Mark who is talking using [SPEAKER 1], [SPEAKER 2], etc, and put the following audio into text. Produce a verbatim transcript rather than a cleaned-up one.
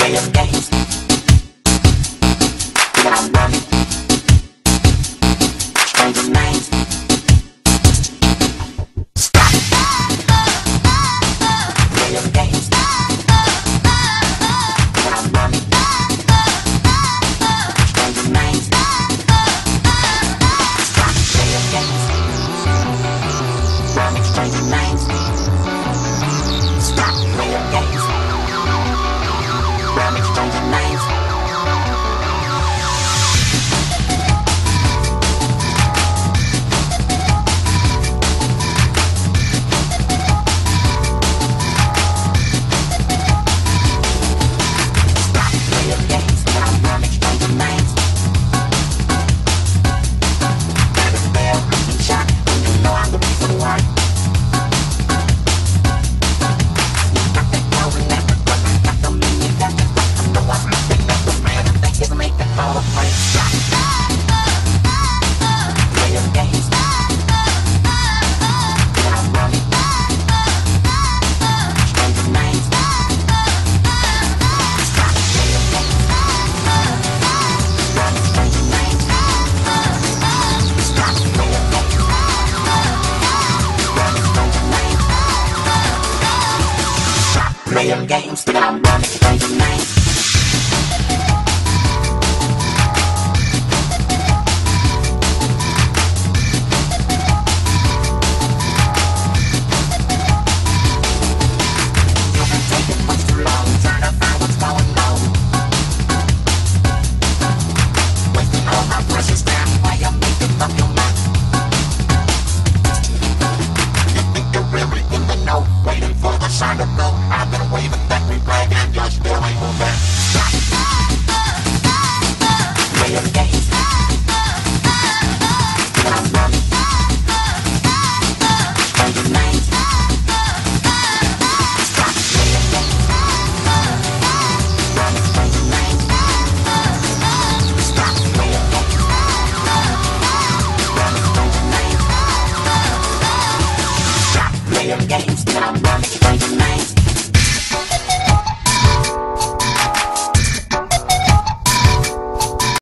[SPEAKER 1] playing games. That I'm running. Stranger minds. Stop. Playing games. That I'm running. Stranger minds. Stop playing games. Running stranger minds. Stop playing games. Running stranger minds. Playing games that I'm running stranger minds. You've been taking much too long, trying to find what's going on. Wasting all my precious time while you're making up your mind. You think you're really in the know, waiting for the sign to blow. I've been waving that we flag and you're still ain't moving. Stop. Playing games. That I'm running. Stranger minds. Stop playing games. Running stranger minds. Stop playing games. Running stranger minds. Stop playing games. That I'm running stranger minds.